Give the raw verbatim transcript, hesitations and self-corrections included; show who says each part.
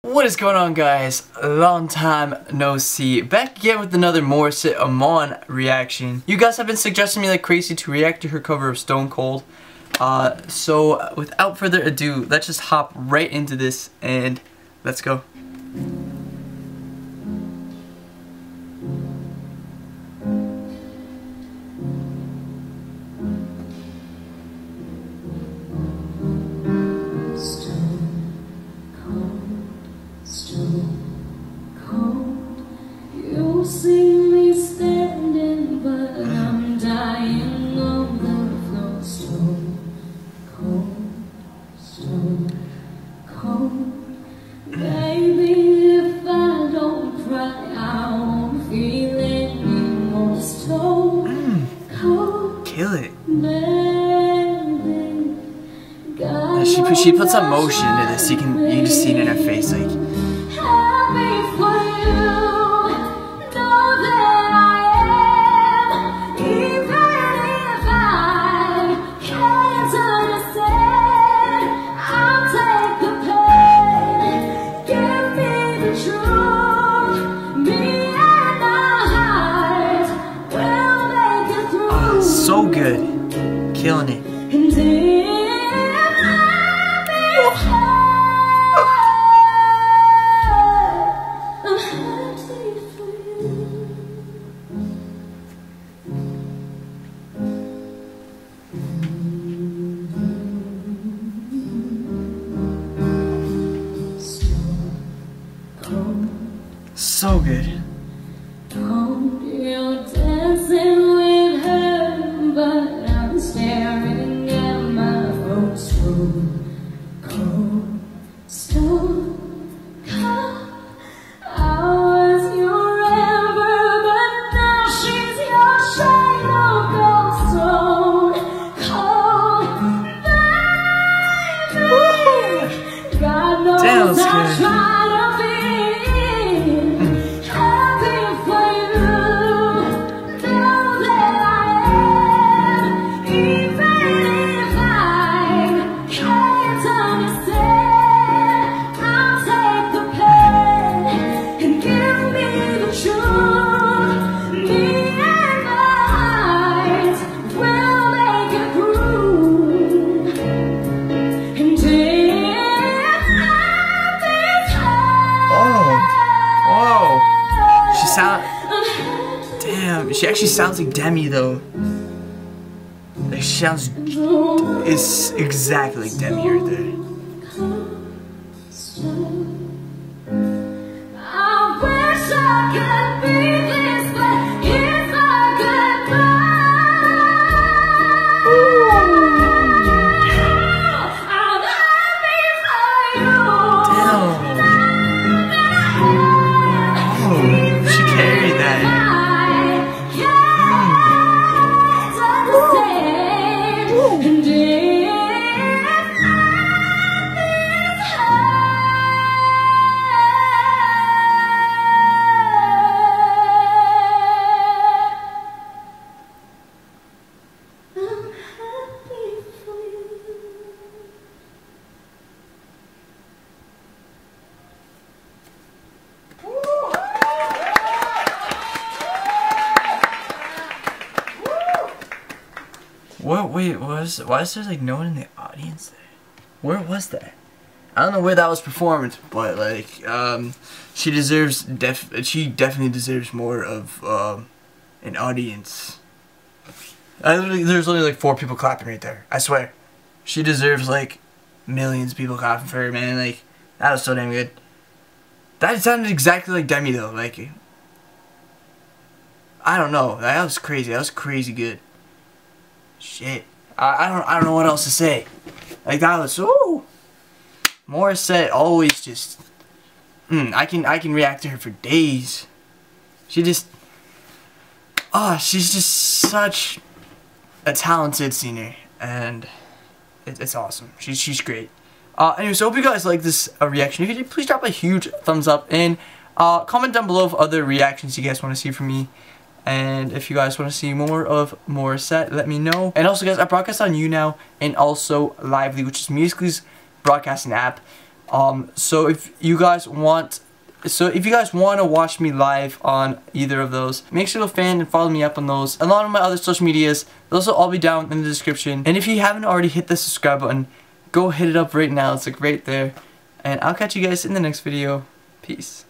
Speaker 1: What is going on, guys? Long time no see. Back again with another Morissette Amon reaction. You guys have been suggesting me like crazy to react to her cover of Stone Cold. Uh, so without further ado, let's just hop right into this and let's go.
Speaker 2: See me standing, but I'm dying on the floor. Stone cold, stone cold. Baby, if I don't cry, I won't feel anymore. Stone cold.
Speaker 1: Kill it.
Speaker 2: Yeah,
Speaker 1: she she puts some motion into this. You can you can just see it in her face, like. So good, killing it. So good.
Speaker 2: You're dancing with her, but I'm staring at my phone. Stone cold, stone cold. I was your ember, but now she's your shadow. Stone cold, baby. God knows I tried.
Speaker 1: Damn, she actually sounds like Demi though. Like she sounds is exactly like Demi right there.
Speaker 2: I wish I could be this, but it's not
Speaker 1: What? Wait, was why is there like no one in the audience there? Where was that? I don't know where that was performed, but like, um, she deserves def. She definitely deserves more of um, an audience. I literally, there's only like four people clapping right there. I swear, she deserves like millions of people clapping for her, man. Like that was so damn good. That sounded exactly like Demi though. Like, I don't know. That was crazy. That was crazy good. Shit, I, I don't I don't know what else to say. Like that was so. Morissette always just. Mm, I can I can react to her for days. She just. Oh, she's just such a talented singer, and it, it's awesome. She's she's great. Uh, anyways, so hope you guys like this uh, reaction. If you did, please drop a huge thumbs up and uh, comment down below of other reactions you guys want to see from me. And if you guys want to see more of Morissette, let me know. And also, guys, I broadcast on YouNow and also Lively, which is Musically's broadcasting app. Um, so if you guys want, so if you guys want to watch me live on either of those, make sure to fan and follow me up on those. Along with my other social medias, those will all be down in the description. And if you haven't already hit the subscribe button, go hit it up right now. It's like right there. And I'll catch you guys in the next video. Peace.